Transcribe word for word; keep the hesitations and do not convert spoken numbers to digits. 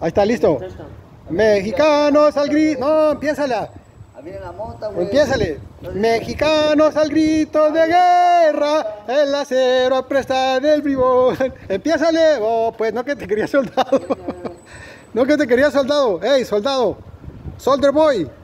Ahí está, listo. Mexicanos al grito. No, empiézala. Empiézale. Mexicanos al grito de guerra, el acero apresta del bribón. Empiézale. Oh, pues no que te quería soldado. No que te quería soldado. Hey, soldado. Soldier boy.